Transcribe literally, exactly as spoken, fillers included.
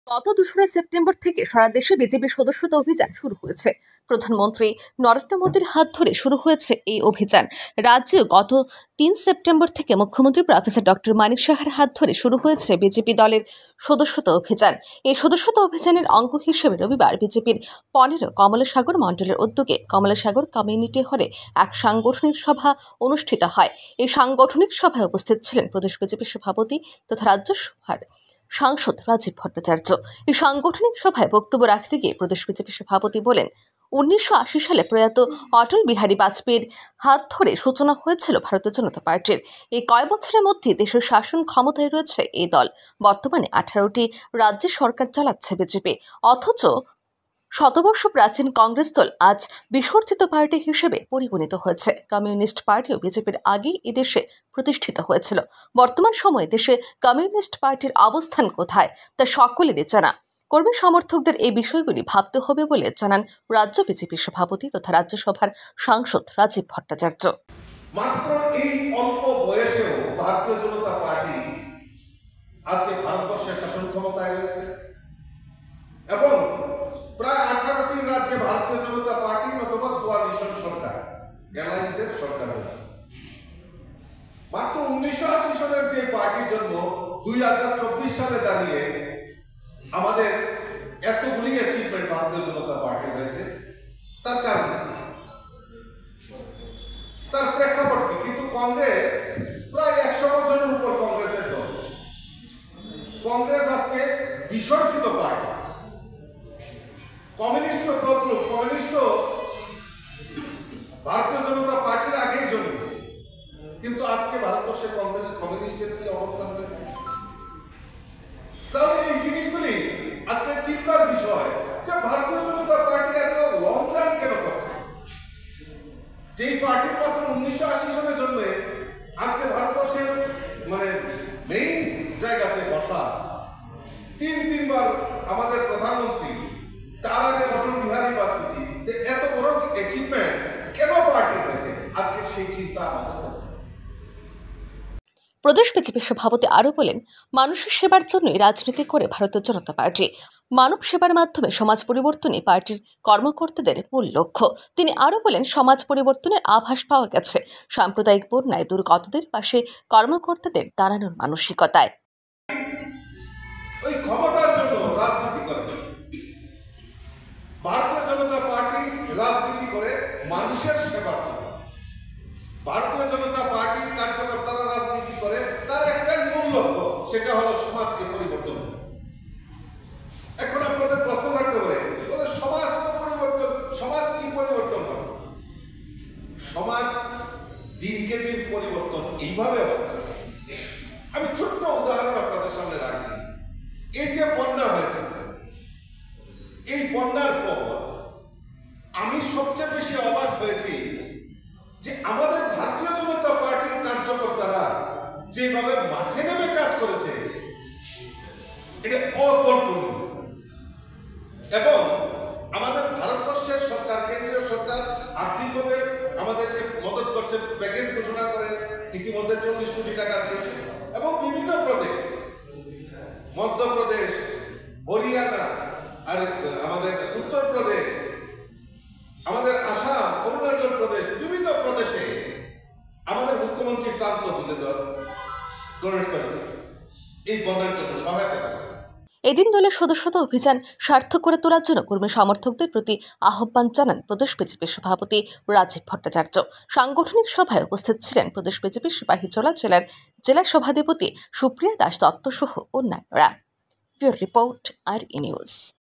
গত দোসরা সেপ্টেম্বর থেকে সারা দেশে বিজেপি সদস্যতা অভিযান শুরু হয়েছে। প্রধানমন্ত্রী নরেন্দ্র মোদীর হাত ধরে শুরু হয়েছে এই অভিযান। রাজ্যে গত তিন সেপ্টেম্বর থেকে মুখ্যমন্ত্রী প্রফেসর ডক্টর মানিক সাহার হাত ধরে শুরু হয়েছে বিজেপি দলের সদস্যতা অভিযান। এই সদস্যতা অভিযানের অঙ্গ হিসেবে রবিবার বিজেপির পনেরো কমলাসাগর মণ্ডলের উদ্যোগে কমলাসাগর কমিউনিটি হলে এক সাংগঠনিক সভা অনুষ্ঠিত হয়। এই সাংগঠনিক সভায় উপস্থিত ছিলেন প্রদেশ বিজেপি সভাপতি তথা রাজ্যসভার সাংসদ রাজীব ভট্টাচার্য। এই সাংগঠনিক সভায় বক্তব্য রাখতে গিয়ে প্রদেশ বিজেপি সভাপতি বলেন, উনিশশো আশি সালে প্রয়াত অটল বিহারী বাজপেয়ীর হাত ধরে সূচনা হয়েছিল ভারতীয় জনতা পার্টির। এই কয় বছরের মধ্যে দেশের শাসন ক্ষমতায় রয়েছে এই দল। বর্তমানে আঠারোটি রাজ্যে সরকার চালাচ্ছে বিজেপি, অথচ শতবর্ষ প্রাচীন কংগ্রেস দল আজ বিসর্জিত পার্টি হিসেবে পরিগণিত হয়েছে। কমিউনিস্ট পার্টিও বিজেপির আগেই এদেশে প্রতিষ্ঠিত হয়েছিল। বর্তমান সময়ে দেশে কমিউনিস্ট পার্টির অবস্থান কোথায় তা সকলেরই জানা। কর্মী সমর্থকদের এই বিষয়গুলি ভাবতে হবে বলে জানান রাজ্য বিজেপি সভাপতি তথা রাজ্যসভার সাংসদ রাজীব ভট্টাচার্য। মাত্র এই অল্প বয়সেও ভারতীয় জনতা পার্টি আজকে ভারতবর্ষের শাসন ক্ষমতায় রয়েছে এবং প্রায় আঠারোটি রাজ্যে ভারতীয় জনতা পার্টি অথবা কোয়ালিশন সরকার, অ্যালায়েন্সের সরকার রয়েছে। মাত্র উনিশশো আশি সালের যে পার্টির জন্ম দুই হাজার চব্বিশ সালে দাঁড়িয়ে আমাদের এতগুলি অ্যাচিভমেন্ট ভারতীয় জনতা পার্টি হয়েছে, তার কারণ তার প্রেক্ষাপট কি? কিন্তু কংগ্রেস প্রায় একশো বছরের উপর কংগ্রেসের দল। কংগ্রেস আজকে বিসর্জিত পার্টি। কমিউনিস্ট দল কমিউনিস্ট ভারতীয় জনতা পার্টির আগেই জন্ম, কিন্তু আজকে ভারতবর্ষে কংগ্রেস কমিউনিস্টের কি অবস্থান রয়েছে? তাহলে এই জিনিসগুলি আজকে চিন্তার বিষয় যে ভারতীয় জনতা পার্টি এত লং রান কেন করছে? যেই পার্টির মাত্র উনিশশো আশি সালে জন্মে আজকে ভারতবর্ষের মানে মেইন জায়গাতে বসা, তিন তিনবার আমাদের প্রধানমন্ত্রী, তার আগে অটল বিহারী বাজপেয়ী, এত বড় অ্যাচিভমেন্ট কেন পার্টি হয়েছে? আজকে সেই চিন্তা আমাদের। প্রদেশ বিজেপি সভাপতি আরও বলেন, মানুষের সেবার জন্যই রাজনীতি করে ভারতীয় জনতা পার্টি। মানব সেবার মাধ্যমে সমাজ পরিবর্তনই পার্টির কর্মকর্তাদের মূল লক্ষ্য। তিনি আরও বলেন, সমাজ পরিবর্তনের আভাস পাওয়া গেছে সাম্প্রদায়িক বন্যায় দুর্গতদের পাশে কর্মকর্তাদের দাঁড়ানোর মানসিকতায়। ওই ক্ষমতার জন্য রাজনীতি করে ভারতীয় জনতা পার্টি, রাজনীতি করে মানুষের সেবার জন্য। ভারতীয় জনতা পার্টির কার্যকর্তারা রাজনীতি করে তার একটাই মূল লক্ষ্য, সেটা হলো সমাজকে পরিবর্তন। এখন আপনাদের প্রশ্ন থাকতে পারে, সমাজ পরিবর্তন, সমাজ কি পরিবর্তন হবে? সমাজ দিনকে দিন পরিবর্তন এইভাবে হচ্ছে। আমি ছোট্ট উদাহরণ আপনাদের সামনে রাখি। এই যে বন্যা হয়েছে, এই বন্যার পর আমি সবচেয়ে বেশি অবাক হয়েছি যে আমাদের ভারতীয় জনতা পার্টির কার্যকর্তারা যেভাবে মাঠে নেমে কাজ করেছে, এটা অকল্পনীয়। এবং আমাদের ভারতবর্ষের সরকার, কেন্দ্রীয় সরকার আর্থিকভাবে আমাদেরকে মদত করছে, প্যাকেজ ঘোষণা করে ইতিমধ্যে চল্লিশ কোটি টাকা দিয়েছে এবং বিভিন্ন প্রদেশ, মধ্যপ্রদেশ, হরিয়ানা, আর আমাদের উত্তরপ্রদেশ, আমাদের আসাম, অরুণাচল প্রদেশ, বিভিন্ন প্রদেশে আমাদের মুখ্যমন্ত্রী প্রান্ত তুলে ডোনেট করেছে, এই বন্যার জন্য সহায়তা করেছে। এদিন দলের সদস্যতা অভিযান সার্থক করে তোলার জন্য কর্মী সমর্থকদের প্রতি আহ্বান জানান প্রদেশ বিজেপি সভাপতি রাজীব ভট্টাচার্য। সাংগঠনিক সভায় উপস্থিত ছিলেন প্রদেশ বিজেপি সিপাহীজলা জেলার জেলা সভাধিপতি সুপ্রিয়া দাস দত্ত সহ অন্যান্যরা। রিপোর্ট আর ই নিউজ।